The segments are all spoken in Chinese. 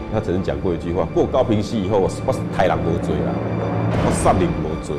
他曾经讲过一句话：过高屏溪以后，我台人无罪啦，我杀人无罪。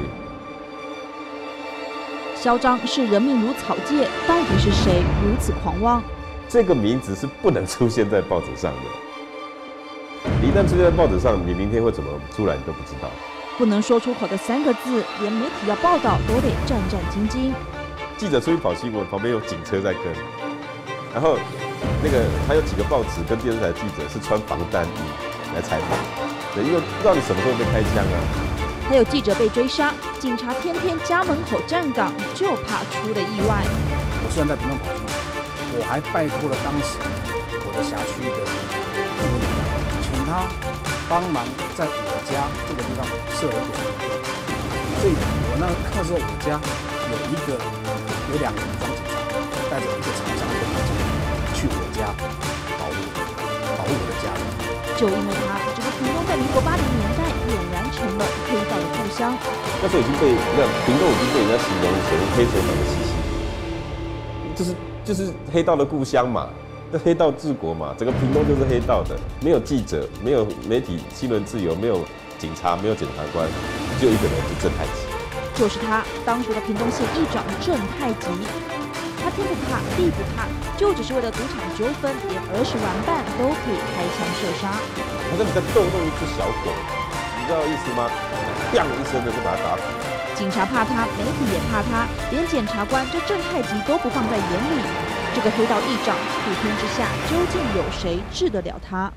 嚣张视人命如草芥，到底是谁如此狂妄？ 这个名字是不能出现在报纸上的。你一旦出现在报纸上，你明天会怎么出来，你都不知道。 不能说出口的3个字，连媒体要报道都得战战兢兢。 记者出去跑新闻，旁边有警车在跟，然后还有几个报纸跟电视台记者是穿防弹衣来采访，对，因为不知道你什么时候被开枪啊。 还有记者被追杀，警察天天家门口站岗，就怕出了意外。 我虽然在屏东跑新闻，我还拜托了当时我的辖区的副部长，请他帮忙在我家这个地方设了一个警察队。所以我那时候我家有2个武装警察，带着一个长枪的警去我家保护我的家人。 就因为他，这个屏东在民国80年代俨然成了黑道的故乡。 那时候屏东已经被人家形容成黑手党的西西，就是黑道的故乡嘛，那黑道治国嘛，整个屏东就是黑道的，没有记者，没有媒体新闻自由，没有警察，没有检察官，只有一个人，就郑太吉。 就是他，当时的屏东县议长郑太吉。他天不怕地不怕，就只是为了赌场纠纷，连儿时玩伴都可以开枪射杀。 好像你在逗弄一只小狗，你知道意思吗？砰一声的就把它打死。 警察怕他，媒体也怕他，连检察官这郑太吉都不放在眼里。这个黑道议长，普天之下究竟有谁治得了他？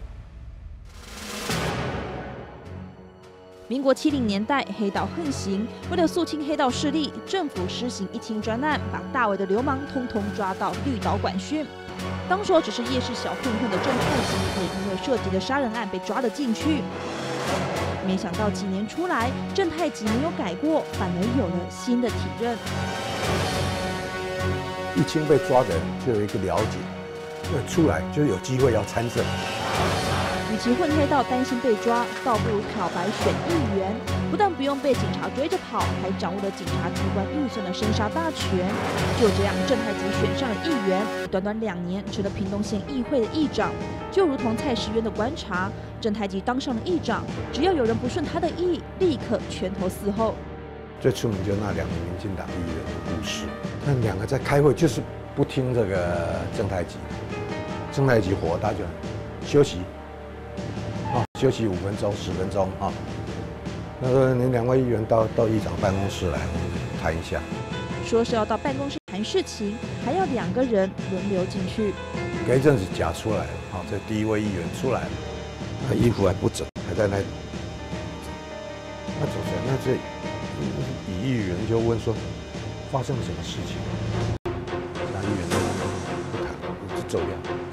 民国70年代，黑道横行，为了肃清黑道势力，政府施行一清专案，把大尾的流氓通通抓到绿岛管训。当初只是夜市小混混的郑太吉，也因为涉及的杀人案被抓了进去。没想到几年出来，郑太吉没有改过，反而有了新的体认。 一清被抓的人就有一个了解，出来就有机会要参政。 与其混黑道担心被抓，倒不如漂白选议员，不但不用被警察追着跑，还掌握了警察机关预算的生杀大权。就这样，郑太吉选上了议员，短短2年成了屏东县议会的议长。就如同蔡时渊的观察，郑太吉当上了议长，只要有人不顺他的意，立刻拳头伺候。 最出名就那2名民进党议员的故事，那2个在开会就是不听这个郑太吉，郑太吉火大就休息。休息5分钟、10分钟啊。他说：“你2位议员到议长办公室来谈一下。” 说是要到办公室谈事情，还要2个人轮流进去。 隔一阵子假出来了，好，这第1位议员出来了，他衣服还不整，还在那。他走出来，那这乙议员就问说：“发生了什么事情？”那议员不谈，就走掉。